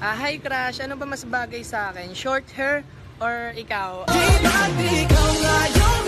Hi crush, ano ba mas bagay sa akin? Short hair or ikaw? Di ba't ikaw nga yung